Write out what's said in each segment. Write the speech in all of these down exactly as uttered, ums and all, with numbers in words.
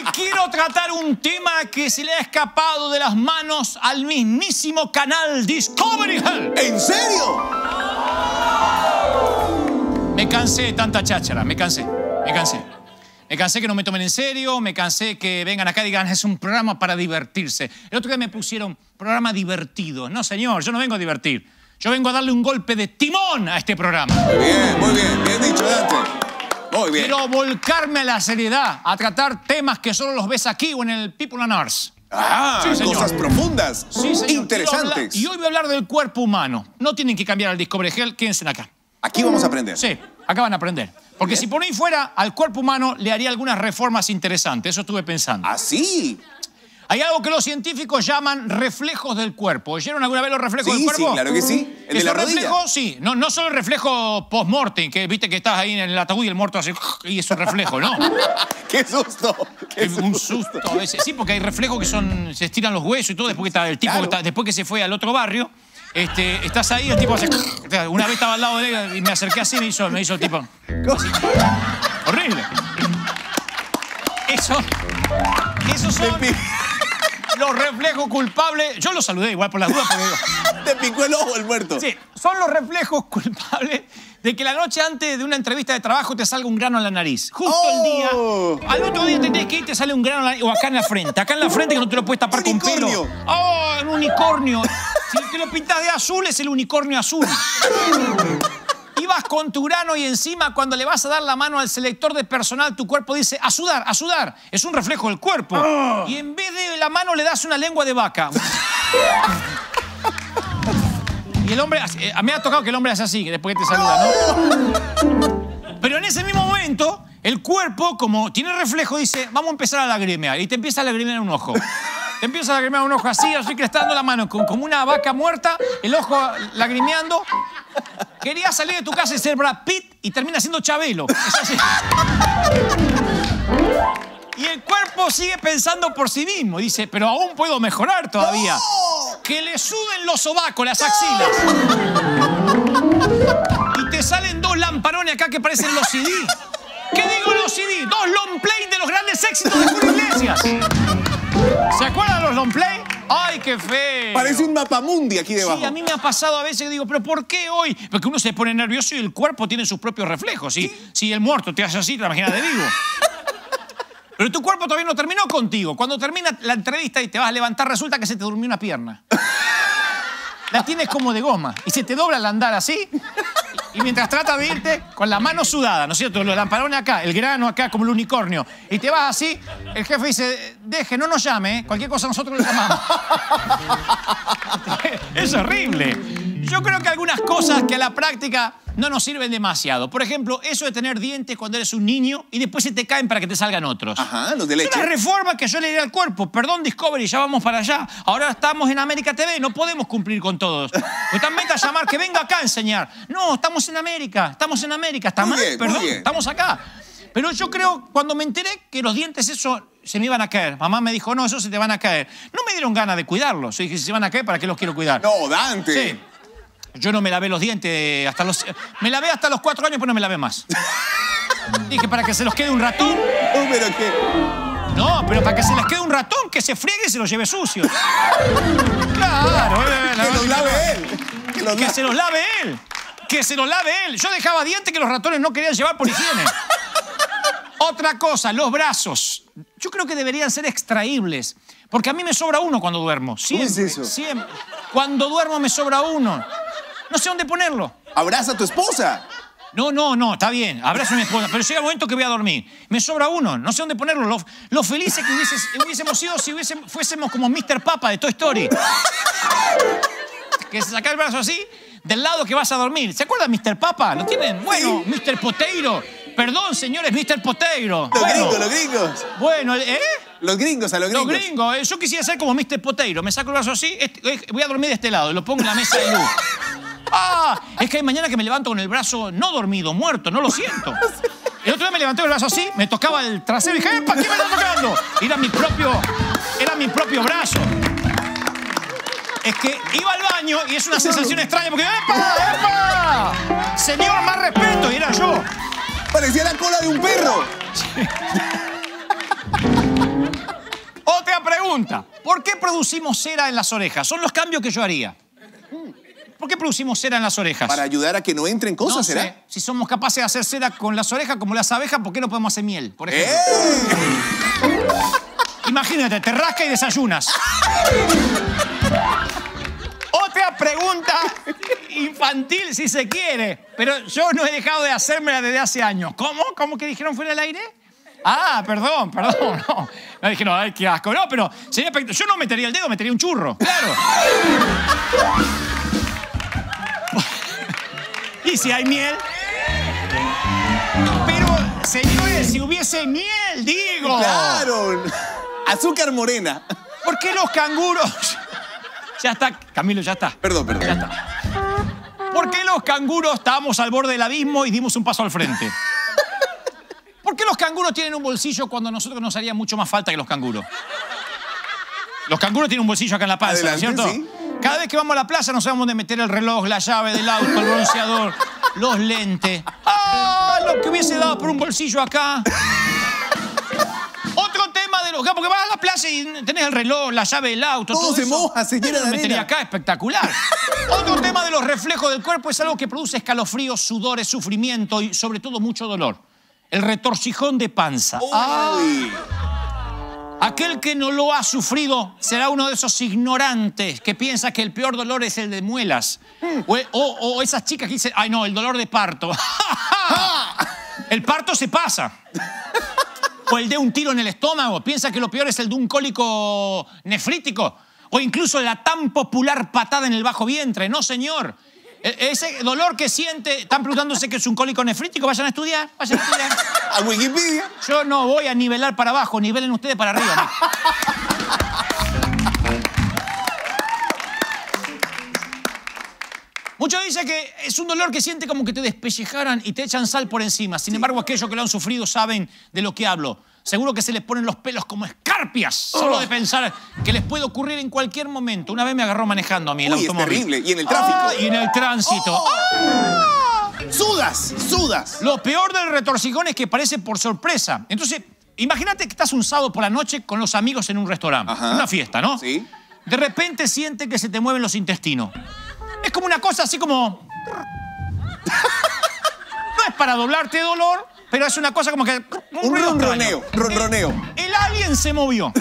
Hoy quiero tratar un tema que se le ha escapado de las manos al mismísimo canal Discovery Health. ¿En serio? Me cansé de tanta cháchara, me cansé, me cansé. Me cansé que no me tomen en serio, me cansé que vengan acá y digan es un programa para divertirse. El otro día me pusieron programa divertido. No, señor, yo no vengo a divertir. Yo vengo a darle un golpe de timón a este programa. Muy bien, muy bien, bien dicho, Dante. Muy bien. Quiero volcarme a la seriedad, a tratar temas que solo los ves aquí o en el People and Arts. Ah, sí, cosas profundas, sí, señor. interesantes. Y hoy voy a hablar del cuerpo humano. No tienen que cambiar al Discovery Health, quédense acá. Aquí vamos a aprender. Sí, acá van a aprender. Porque si por ahí fuera, al cuerpo humano le haría algunas reformas interesantes. Eso estuve pensando. ¿Ah, sí? Hay algo que los científicos llaman reflejos del cuerpo. ¿Oyeron alguna vez los reflejos sí, del cuerpo? Sí, claro que sí. El de la rodilla. Reflejos, sí. No, no solo el reflejo post-mortem, que viste que estás ahí en el ataúd y el muerto hace... y es un reflejo, ¿no? ¡Qué susto! Qué un susto. susto. Sí, porque hay reflejos que son... se estiran los huesos y todo. Después que, está, el tipo claro. que está, después que se fue al otro barrio... Este, estás ahí, el tipo hace... Una vez estaba al lado de él y me acerqué así y me hizo, me hizo el tipo... Así. Horrible. Eso... Esos son los reflejos culpables... Yo lo saludé igual por las dudas porque... Te picó el ojo el muerto. Sí, son los reflejos culpables de que la noche antes de una entrevista de trabajo te salga un grano en la nariz. Justo oh. el día... Al otro día tenés que ir y te sale un grano en la nariz, o acá en la frente. Acá en la frente que no te lo puedes tapar con pelo. ¡Oh, un unicornio! Si te lo pintas de azul, es el unicornio azul. Ibas con tu grano y encima cuando le vas a dar la mano al selector de personal, tu cuerpo dice, a sudar, a sudar. Es un reflejo del cuerpo. Oh. Y en vez de la mano le das una lengua de vaca. Y el hombre, eh, a mí me ha tocado que el hombre hace así, que después que te saluda, ¿no? Pero en ese mismo momento, el cuerpo, como tiene reflejo, dice, vamos a empezar a lagrimear. Y te empieza a lagrimear un ojo. Te empieza a lagrimear un ojo así, así que le está dando la mano como una vaca muerta, el ojo lagrimeando. Querías salir de tu casa y ser Brad Pitt y termina siendo Chabelo. Es así. Y el cuerpo sigue pensando por sí mismo. Dice, pero aún puedo mejorar todavía. ¡No! Que le suden los sobacos, las axilas. ¡No! Y te salen dos lamparones acá que parecen los C D. ¿Qué digo los C D? Dos long play de los grandes éxitos de Julio Iglesias. ¿Se acuerdan de los long play? ¡Ay, qué feo! Parece un mapamundi aquí debajo. Sí, a mí me ha pasado a veces que digo, ¿pero por qué hoy? Porque uno se pone nervioso y el cuerpo tiene sus propios reflejos. Si, ¿sí? Si el muerto te hace así, te imaginas de vivo. Pero tu cuerpo todavía no terminó contigo. Cuando termina la entrevista y te vas a levantar, resulta que se te durmió una pierna. La tienes como de goma. Y se te dobla al andar así. Y mientras tratas de irte, con la mano sudada, ¿no es cierto? Los lamparones acá, el grano acá, como el unicornio. Y te vas así, el jefe dice, deje, no nos llame, ¿eh? Cualquier cosa nosotros le llamamos. Es horrible. Yo creo que algunas cosas que a la práctica no nos sirven demasiado. Por ejemplo, eso de tener dientes cuando eres un niño y después se te caen para que te salgan otros. Ajá, los de leche. Es una reforma que yo le diría al cuerpo. Perdón, Discovery, ya vamos para allá. Ahora estamos en América T V, no podemos cumplir con todos. Pues también a llamar que venga acá a enseñar. No, estamos en América, estamos en América. Está mal, perdón, estamos acá. Pero yo creo, cuando me enteré que los dientes, eso se me iban a caer. Mamá me dijo, no, eso se te van a caer. No me dieron ganas de cuidarlos. Yo dije, si se van a caer, ¿para qué los quiero cuidar? No, Dante. Sí. Yo no me lavé los dientes hasta los... Me lavé hasta los cuatro años, pero no me lavé más. Dije, para que se los quede un ratón. No, pero qué... No, pero para que se les quede un ratón, que se friegue y se los lleve sucios. Claro. Eh, que los lave él. Que, los que la... se los lave él. Que se los lave él. Yo dejaba dientes que los ratones no querían llevar por higiene. Otra cosa, los brazos. Yo creo que deberían ser extraíbles. Porque a mí me sobra uno cuando duermo. Siempre, ¿cómo es eso? Siempre. Cuando duermo me sobra uno. No sé dónde ponerlo. Abraza a tu esposa. No, no, no, está bien. Abrazo a mi esposa. Pero llega el momento que voy a dormir. Me sobra uno. No sé dónde ponerlo. Lo, lo felices que hubieses, hubiésemos sido si hubiésemos, fuésemos como mister Papa de Toy Story. Que se saca el brazo así, del lado que vas a dormir. ¿Se acuerdan de mister Papa? ¿Lo tienen? Bueno, sí. mister Potato. Perdón, señores, mister Potato. Los bueno, gringos, los gringos. Bueno, ¿eh? Los gringos, a los gringos. Los gringos. Eh. Yo quisiera ser como mister Potato. Me saco el brazo así, este, voy a dormir de este lado y lo pongo en la mesa de luz. Ah, es que hay mañana que me levanto con el brazo no dormido, muerto, no lo siento. El otro día me levanté con el brazo así, me tocaba el trasero y dije, ¿para qué me está tocando? Era mi propio, era mi propio brazo. Es que iba al baño y es una sensación extraña porque ¡epa! ¡Epa! Señor, más respeto, y era yo. Parecía la cola de un perro. Sí. Pregunta, ¿por qué producimos cera en las orejas? Son los cambios que yo haría. ¿Por qué producimos cera en las orejas? Para ayudar a que no entren cosas, no sé. ¿será? Si somos capaces de hacer cera con las orejas como las abejas, ¿por qué no podemos hacer miel, por ejemplo? ¡Eh! Imagínate, te rasca y desayunas. Otra pregunta infantil, si se quiere. Pero yo no he dejado de hacérmela desde hace años. ¿Cómo? ¿Cómo que dijeron fuera del aire? Ah, perdón, perdón. No, no dije, no, ay, qué asco. No, pero sería espect- yo no metería el dedo, metería un churro. Claro. ¿Y si hay miel? Pero, señores, si hubiese miel, digo. ¡Claro! Azúcar morena. ¿Por qué los canguros? Ya está, Camilo, ya está. Perdón, perdón. Ya está. ¿Por qué los canguros estábamos al borde del abismo y dimos un paso al frente? ¿Por qué los canguros tienen un bolsillo cuando a nosotros nos haría mucho más falta que los canguros? Los canguros tienen un bolsillo acá en la panza, ¿no es cierto? Sí. Cada vez que vamos a la plaza no sabemos dónde meter el reloj, la llave del auto, el bronceador, los lentes. ¡Ah! Lo que hubiese dado por un bolsillo acá. Otro tema de los... Porque vas a la plaza y tenés el reloj, la llave del auto, Todo todo se eso. moja, se llena de Lo metería arena. acá, espectacular. Otro tema de los reflejos del cuerpo es algo que produce escalofríos, sudores, sufrimiento y sobre todo mucho dolor. El retorcijón de panza. Uy. Aquel que no lo ha sufrido será uno de esos ignorantes que piensa que el peor dolor es el de muelas. O, o- o esas chicas que dicen, ay no, el dolor de parto. El parto se pasa. O el de un tiro en el estómago. Piensa que lo peor es el de un cólico nefrítico. O incluso la tan popular patada en el bajo vientre. No, señor. E- Ese dolor que siente, están preguntándose que es un cólico nefrítico, vayan a estudiar, vayan a estudiar. A Wikipedia. Yo no voy a nivelar para abajo, nivelen ustedes para arriba. Muchos dicen que es un dolor que siente como que te despellejaran y te echan sal por encima. Sin embargo, aquellos que lo han sufrido saben de lo que hablo. Seguro que se les ponen los pelos como escarpias solo de pensar que les puede ocurrir en cualquier momento. Una vez me agarró manejando a mí el Uy, es automóvil. terrible. Y en el tráfico. Ah, y en el tránsito. Oh. ¡Ah! Sudas, sudas. Lo peor del retorcijón es que parece por sorpresa. Entonces, imagínate que estás un sábado por la noche con los amigos en un restaurante, Ajá. en una fiesta, ¿no? Sí. De repente sientes que se te mueven los intestinos. Es como una cosa así como... No es para doblarte de dolor, pero es una cosa como que... Un ruido ronroneo, extraño. ronroneo. El alien se movió.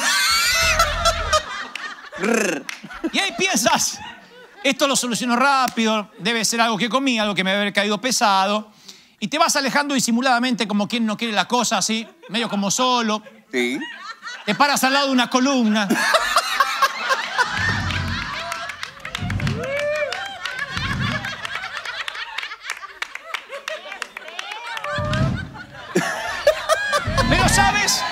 Y ahí piensas, esto lo soluciono rápido, debe ser algo que comí, algo que me debe haber caído pesado. Y te vas alejando disimuladamente como quien no quiere la cosa, así, medio como solo. Sí. Te paras al lado de una columna. Pero ¿sabes?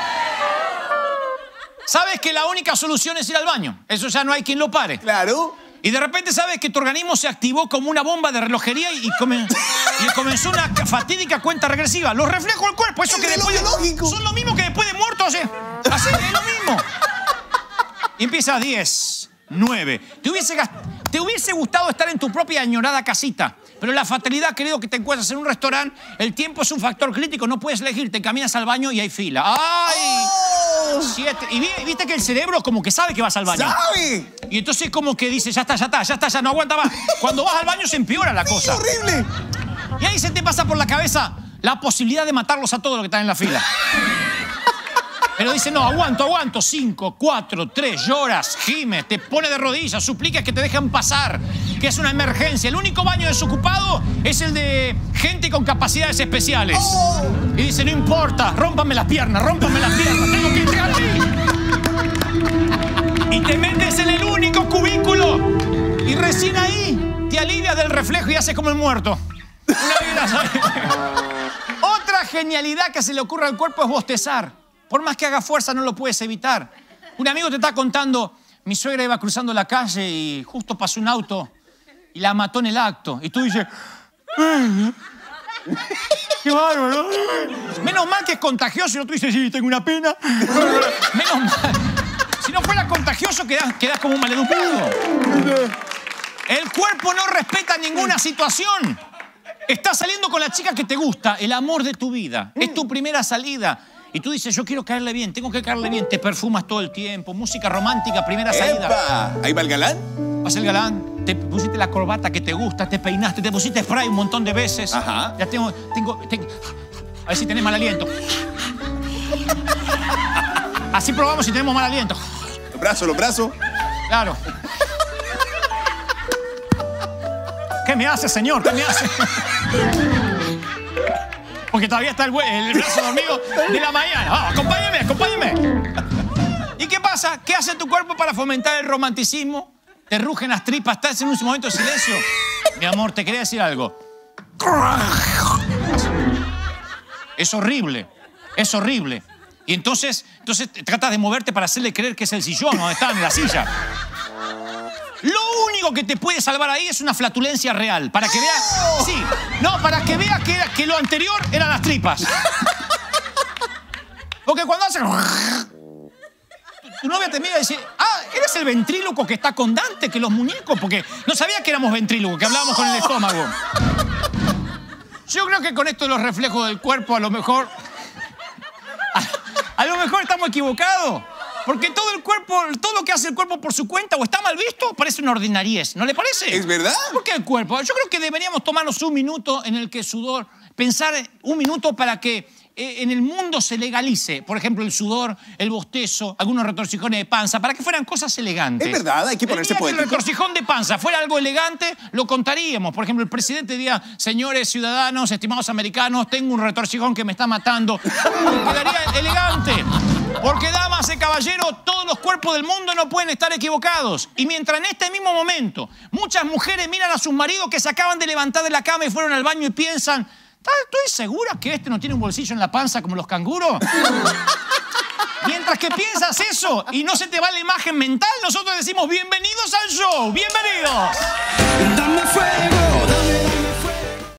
Sabes que la única solución es ir al baño. Eso ya no hay quien lo pare. Claro. Y de repente sabes que tu organismo se activó como una bomba de relojería y, come- y comenzó una fatídica cuenta regresiva. Los reflejos del cuerpo, eso El que reloj después de, biológico. son lo mismo que después de muerto hace. Así es lo mismo. Y empiezas diez, nueve. Te hubiese, gast- te hubiese gustado estar en tu propia añorada casita. Pero la fatalidad, querido, que te encuentras en un restaurante, el tiempo es un factor crítico, no puedes elegir, te caminas al baño y hay fila. ¡Ay! Oh, Siete. Y vi- viste que el cerebro como que sabe que vas al baño. ¿sabe? Y entonces como que dice, ya está, ya está, ya está, ya no aguanta más. Cuando vas al baño se empeora la ¡Es cosa. horrible! Y ahí se te pasa por la cabeza la posibilidad de matarlos a todos los que están en la fila. Pero dice, no, aguanto, aguanto. Cinco, cuatro, tres, lloras, gimes, te pone de rodillas, suplicas que te dejen pasar, que es una emergencia. El único baño desocupado es el de gente con capacidades especiales. Oh. Y dice, no importa, rómpame las piernas, rómpame las piernas, tengo que entrar ahí. Y te metes en el único cubículo y recién ahí te alivias del reflejo y haces como el muerto. Una vida, ¿sabes? Otra genialidad que se le ocurre al cuerpo es bostezar. Por más que haga fuerza, no lo puedes evitar. Un amigo te está contando, mi suegra iba cruzando la calle y justo pasó un auto y la mató en el acto. Y tú dices, "Ay, qué bárbaro". Menos mal que es contagioso y el otro dice, sí, tengo una pena. Menos mal. Si no fuera contagioso, quedás, quedás como un maleducado. El cuerpo no respeta ninguna situación. Estás saliendo con la chica que te gusta, el amor de tu vida. Es tu primera salida. Y tú dices, yo quiero caerle bien, tengo que caerle bien. Te perfumas todo el tiempo, música romántica, primera salida. ¡Epa! ¿Ahí va el galán? Vas el galán, te pusiste la corbata que te gusta, te peinaste, te pusiste spray un montón de veces. Ajá. Ya tengo, tengo, tengo... A ver si tenés mal aliento. Así probamos si tenemos mal aliento. Los brazos, los brazos. Claro. ¿Qué me hace, señor? ¿Qué me hace? Porque todavía está el, el brazo dormido de la mañana. Vamos, acompáñame, acompáñame. ¿Y qué pasa? ¿Qué hace tu cuerpo para fomentar el romanticismo? Te rugen las tripas, estás en un momento de silencio. Mi amor, te quería decir algo. Es horrible, es horrible. Y entonces, entonces tratas de moverte para hacerle creer que es el sillón donde está en la silla. Lo único que te puede salvar ahí es una flatulencia real. Para que veas... Sí, no, para que veas que, que lo anterior eran las tripas. Porque cuando hace... Tu novia te mira y dice, ah, ¿eres el ventríloco que está con Dante, que los muñecos? Porque no sabía que éramos ventrílocos, que hablábamos con el estómago. Yo creo que con esto de los reflejos del cuerpo, a lo mejor... A, a lo mejor estamos equivocados. Porque todo el cuerpo, todo lo que hace el cuerpo por su cuenta o está mal visto, parece una ordinariez. ¿No le parece? ¿Es verdad? ¿Por qué el cuerpo? Yo creo que deberíamos tomarnos un minuto en el que sudor, pensar un minuto para que eh, en el mundo se legalice. Por ejemplo, el sudor, el bostezo, algunos retorcijones de panza, para que fueran cosas elegantes. Es verdad, hay que ponerse el día poético. que el retorcijón de panza fuera algo elegante, lo contaríamos. Por ejemplo, el presidente diría, señores ciudadanos, estimados americanos, tengo un retorcijón que me está matando. Quedaría elegante. Porque, damas y caballeros, todos los cuerpos del mundo no pueden estar equivocados. Y mientras en este mismo momento muchas mujeres miran a sus maridos que se acaban de levantar de la cama y fueron al baño y piensan, ¿estoy segura que este no tiene un bolsillo en la panza como los canguros? Mientras que piensas eso y no se te va la imagen mental, nosotros decimos, bienvenidos al show, bienvenidos.